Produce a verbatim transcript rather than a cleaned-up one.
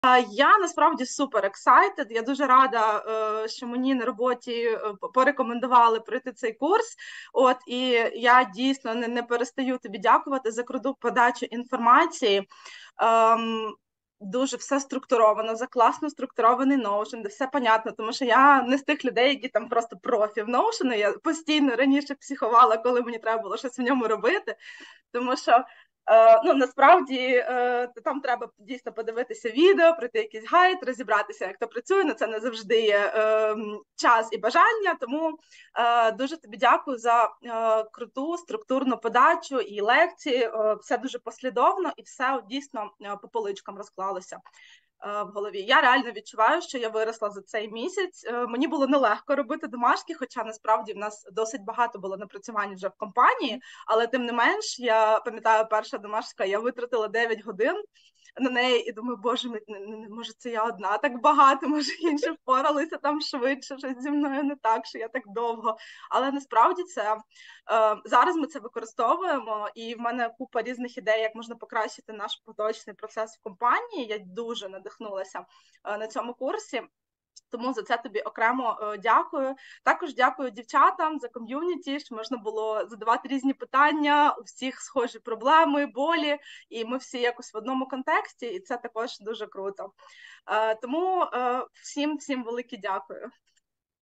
Я насправді супер excited. Я дуже рада, що мені на роботі порекомендували пройти цей курс. От і я дійсно не, не перестаю тобі дякувати за круту подачу інформації. Ем, Дуже все структуровано, за класно структурований Notion, де все понятно, тому що я не з тих людей, які там просто профі в Notion. Я постійно раніше психувала, коли мені треба було щось в ньому робити, тому що Е, ну, насправді е, там треба дійсно подивитися відео, пройти якийсь гайд, розібратися, як то працює, на це не завжди є е, час і бажання, тому е, дуже тобі дякую за е, круту структурну подачу і лекції, е, все дуже послідовно і все дійсно е, по поличкам розклалося в голові. Я реально відчуваю, що я виросла за цей місяць. Мені було нелегко робити домашки, хоча насправді в нас досить багато було напрацювань вже в компанії, але тим не менш, я пам'ятаю, перша домашка, я витратила дев'ять годин на неї і думаю, боже, може це я одна так багато, може інші впоралися там швидше, щось зі мною не так, що я так довго. Але насправді це, зараз ми це використовуємо, і в мене купа різних ідей, як можна покращити наш поточний процес в компанії. Я дуже надихнулася на цьому курсі. Тому за це тобі окремо е, дякую. Також дякую дівчатам за ком'юніті, що можна було задавати різні питання, у всіх схожі проблеми, болі, і ми всі якось в одному контексті, і це також дуже круто. Е, тому е, всім, всім велике дякую.